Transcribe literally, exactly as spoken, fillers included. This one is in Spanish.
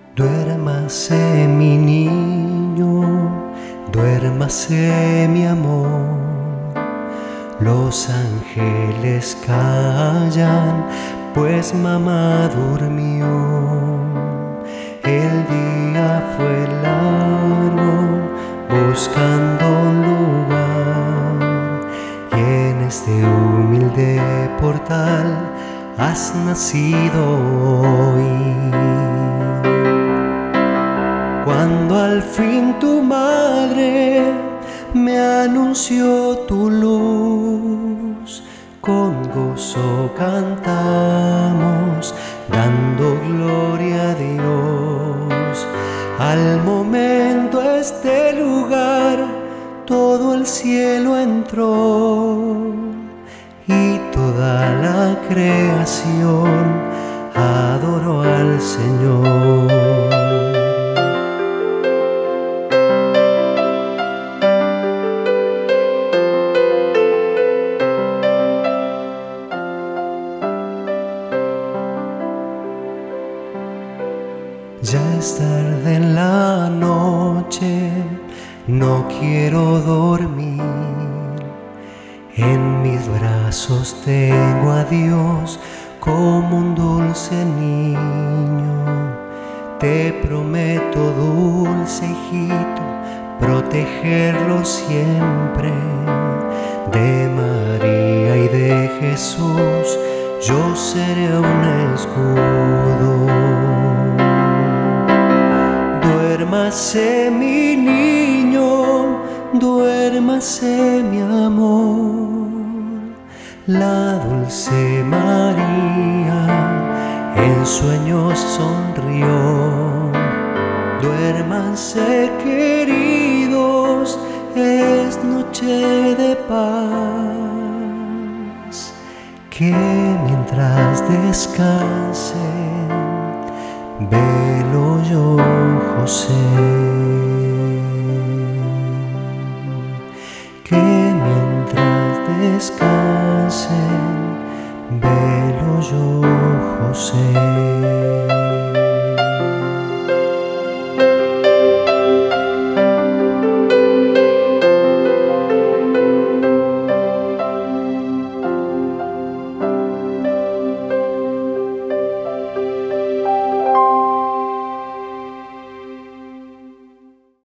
Duérmase mi niño, duérmase mi amor. Los ángeles callan, pues mamá durmió. El día fue largo, buscando un lugar, y en este humilde portal has nacido hoy. Cuando al fin tu madre me anunció tu luz, con gozo cantamos, dando gloria a Dios. Al momento este lugar, todo el cielo entró, y toda la creación adoró al Señor. Ya es tarde en la noche, no quiero dormir. En mis brazos tengo a Dios como un dulce niño. Te prometo, dulce hijito, protegerlo siempre. De María y de Jesús yo seré un escudo. Duérmase mi niño, duérmase mi amor. La dulce María en sueños sonrió. Duérmanse queridos, es noche de paz. Que mientras descansen, velo yo, José.